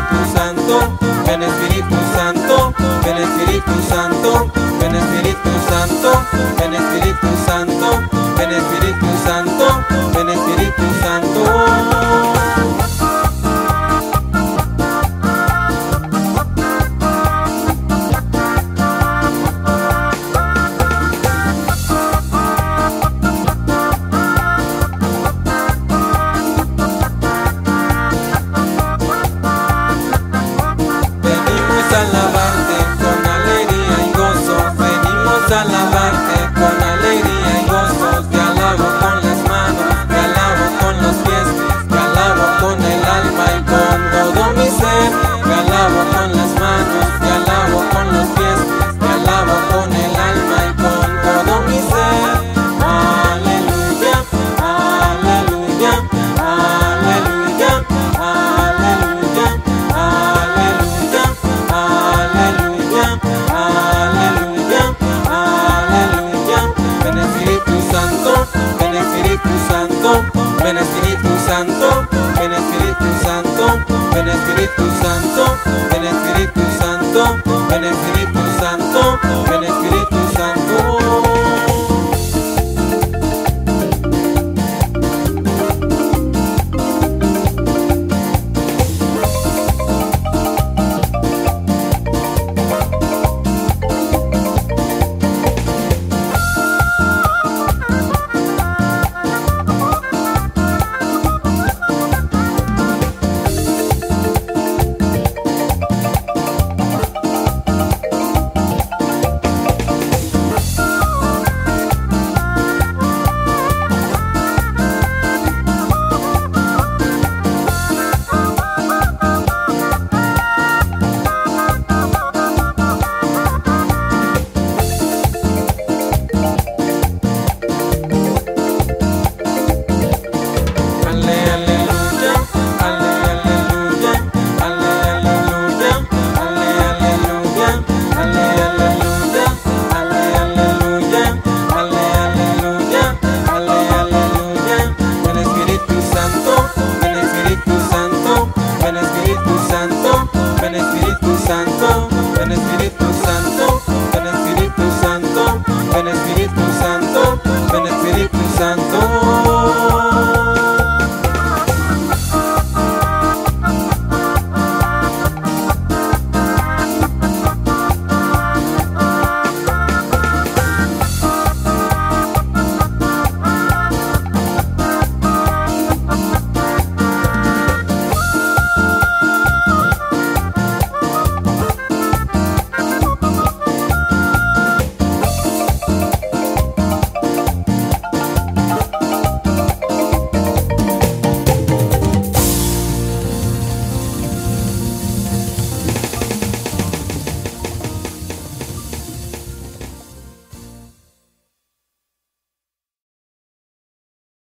Espíritu Santo, ven Espíritu Santo, ven Espíritu Santo, ven Espíritu Santo, ven Espíritu Santo, ven Espíritu Santo, ven Espíritu Santo. Alabarte con alegría y gozo, venimos a alabarte con alegría y gozo. Te alabo con las manos, te alabo con los pies, te alabo con el alma y con todo mi ser. Te alabo con las manos, te alabo con los pies, te alabo con el alma y con todo mi ser. Aleluya, aleluya, aleluya, aleluya, aleluya. Aleluya, aleluya, aleluya. Ven Espíritu Santo, ven Espíritu Santo, ven Espíritu Santo, ven Espíritu Santo, ven Espíritu Santo.